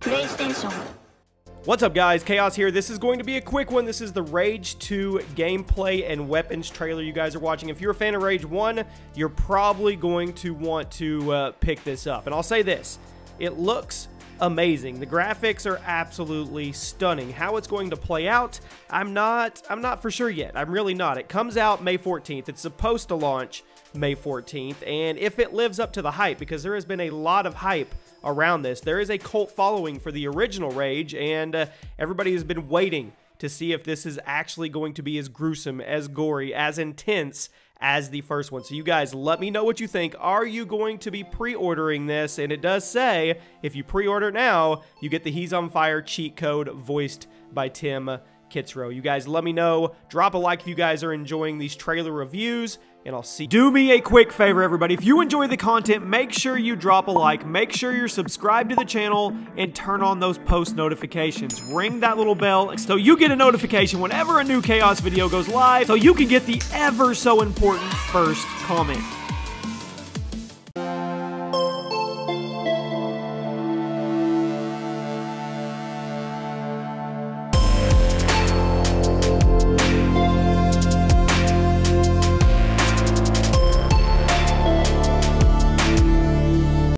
PlayStation. What's up guys, Chaos here. This is going to be a quick one. This is the Rage 2 gameplay and weapons trailer you guys are watching. If you're a fan of Rage 1, you're probably going to want to pick this up. And I'll say this, it looks amazing. The graphics are absolutely stunning. How it's going to play out, I'm not for sure yet. I'm really not. It comes out May 14th. It's supposed to launch May 14th. And if it lives up to the hype, because there has been a lot of hype around this. There is a cult following for the original Rage, and everybody has been waiting to see if this is actually going to be as gruesome, as gory, as intense as the first one. So you guys, let me know what you think. Are you going to be pre-ordering this? And it does say, if you pre-order now, you get the He's on Fire cheat code voiced by Tim Kitzrow. You guys, let me know. Drop a like if you guys are enjoying these trailer reviews, and I'll see you. Do me a quick favor, everybody. If you enjoy the content, make sure you drop a like, make sure you're subscribed to the channel, and turn on those post notifications. Ring that little bell so you get a notification whenever a new Chaos video goes live, so you can get the ever so important first comment.